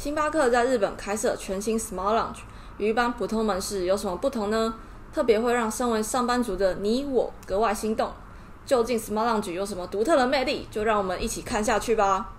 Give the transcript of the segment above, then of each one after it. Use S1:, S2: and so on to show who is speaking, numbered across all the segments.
S1: 星巴克在日本开设全新 Smart Lounge， 与一般普通门市有什么不同呢？特别会让身为上班族的你我格外心动。究竟 Smart Lounge 有什么独特的魅力？就让我们一起看下去吧。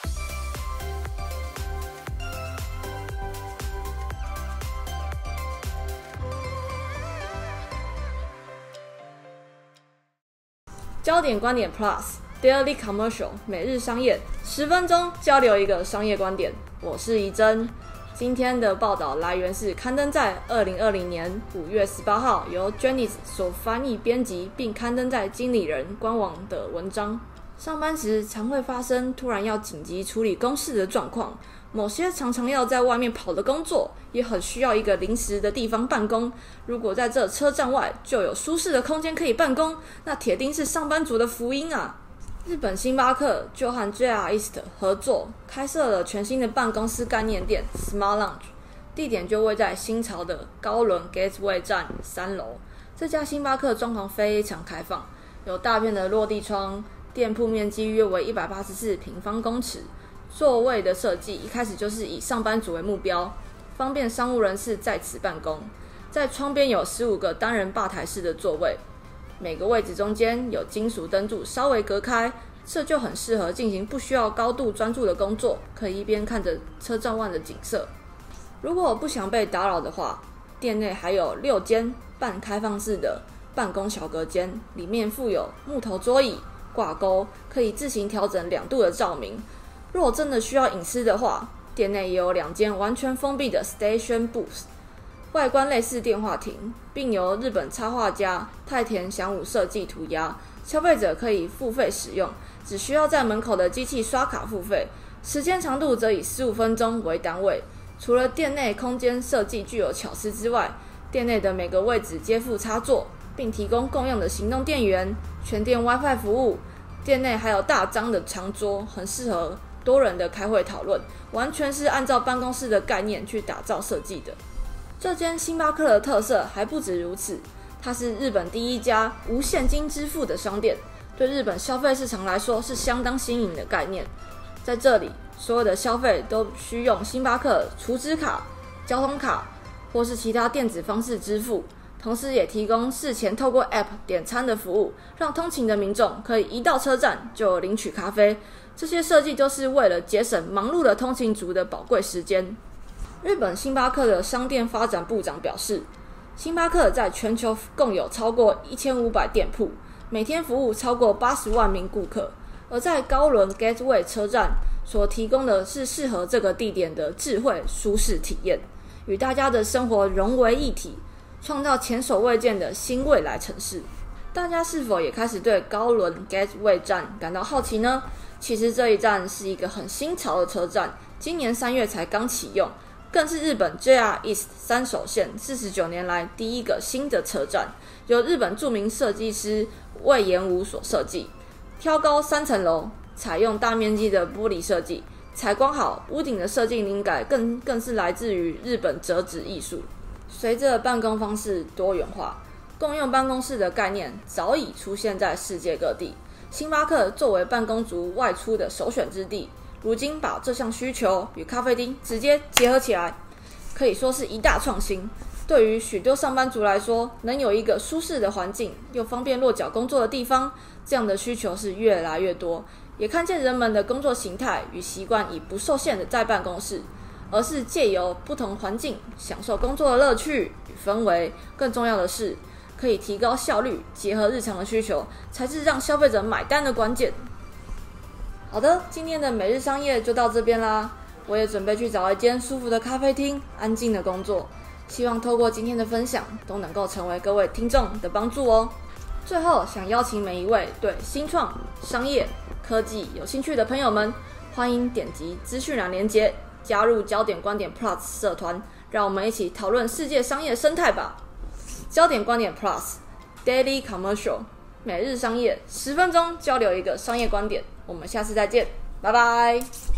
S1: 焦点观点 Plus Daily Commercial 每日商业，10分钟交流一个商业观点。我是怡珍。今天的报道来源是刊登在2020年5月18号由 Janice 所翻译编辑并刊登在经理人官网的文章。上班时常会发生突然要紧急处理公事的状况，某些常常要在外面跑的工作也很需要一个临时的地方办公。如果在这车站外就有舒适的空间可以办公，那铁定是上班族的福音啊！日本星巴克就和 JR East 合作开设了全新的办公室概念店 Smart Lounge， 地点就位在新潮的高轮 Gateway 站3楼。这家星巴克装潢非常开放，有大片的落地窗，店铺面积约为184平方公尺。座位的设计一开始就是以上班族为目标，方便商务人士在此办公。在窗边有15个单人吧台式的座位，每个位置中间有金属灯柱稍微隔开，这就很适合进行不需要高度专注的工作，可以一边看着车站外的景色。如果不想被打扰的话，店内还有6间半开放式的办公小隔间，里面附有木头桌椅、挂钩，可以自行调整2度的照明。若真的需要隐私的话，店内也有2间完全封闭的 Station Booth， 外观类似电话亭，并由日本插画家太田祥武设计涂鸦，消费者可以付费使用，只需要在门口的机器刷卡付费，时间长度则以15分钟为单位。除了店内空间设计具有巧思之外，店内的每个位置皆附插座，并提供共用的行动电源、全店 WiFi 服务。店内还有大张的长桌，很适合多人的开会讨论，完全是按照办公室的概念去打造设计的。这间星巴克的特色还不止如此，它是日本第一家无现金支付的商店，对日本消费市场来说是相当新颖的概念。在这里，所有的消费都需用星巴克储值卡、交通卡或是其他电子方式支付，同时也提供事前透过 App 点餐的服务，让通勤的民众可以一到车站就领取咖啡。这些设计都是为了节省忙碌的通勤族的宝贵时间。日本星巴克的商店发展部长表示，星巴克在全球共有超过1500店铺，每天服务超过80万名顾客。而在高轮 Gateway 车站所提供的是适合这个地点的智慧舒适体验，与大家的生活融为一体，创造前所未见的新未来城市。大家是否也开始对高轮 Gateway 站感到好奇呢？其实这一站是一个很新潮的车站，今年3月才刚启用，更是日本 JR East 3手线49年来第一个新的车站，由日本著名设计师魏延武所设计。挑高3层楼，采用大面积的玻璃设计，采光好，屋顶的设计灵感更是来自于日本折纸艺术。随着办公方式多元化，共用办公室的概念早已出现在世界各地。星巴克作为办公族外出的首选之地，如今把这项需求与咖啡厅直接结合起来，可以说是一大创新。对于许多上班族来说，能有一个舒适的环境又方便落脚工作的地方，这样的需求是越来越多。也看见人们的工作形态与习惯已不受限的在办公室，而是借由不同环境享受工作的乐趣与氛围。更重要的是，可以提高效率，结合日常的需求，才是让消费者买单的关键。好的，今天的每日商业就到这边啦。我也准备去找一间舒服的咖啡厅，安静的工作。希望透过今天的分享，都能够成为各位听众的帮助哦。最后，想邀请每一位对新创、商业、科技有兴趣的朋友们，欢迎点击资讯栏连结，加入焦点观点 Plus 社团，让我们一起讨论世界商业生态吧。焦点观点 Plus Daily Commercial 每日商业10分钟交流一个商业观点，我们下次再见，拜拜。